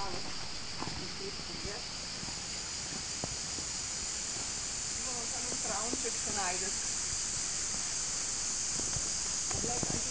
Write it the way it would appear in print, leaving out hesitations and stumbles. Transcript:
sale in Pittsburgh. Gewoon van een trouwenstuk genaaid. Blijkt